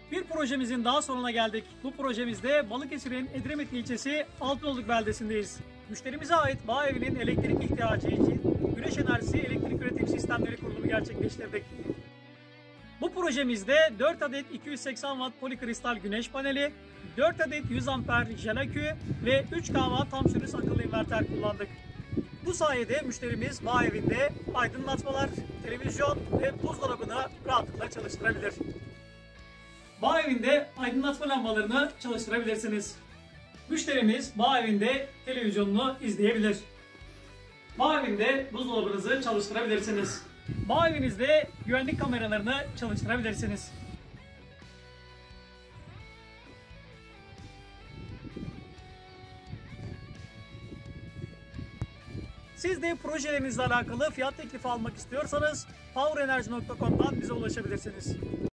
Bir projemizin daha sonuna geldik. Bu projemizde Balıkesir'in Edremit ilçesi Altınoluk beldesindeyiz. Müşterimize ait bağ evinin elektrik ihtiyacı için güneş enerjisi elektrik üretim sistemleri kurulumu gerçekleştirdik. Bu projemizde 4 adet 280 watt polikristal güneş paneli, 4 adet 100 amper jel akü ve 3 kW tam sürüs akıllı inverter kullandık. Bu sayede müşterimiz bağ evinde aydınlatmalar, televizyon ve buzdolabını rahatlıkla çalıştırabilir. Bağ evinde aydınlatma lambalarını çalıştırabilirsiniz. Müşterimiz bağ evinde televizyonunu izleyebilir. Bağ evinde buzdolabınızı çalıştırabilirsiniz. Bağ evinizde güvenlik kameralarını çalıştırabilirsiniz. Siz de projelerinizle alakalı fiyat teklifi almak istiyorsanız powerenerji.com'dan bize ulaşabilirsiniz.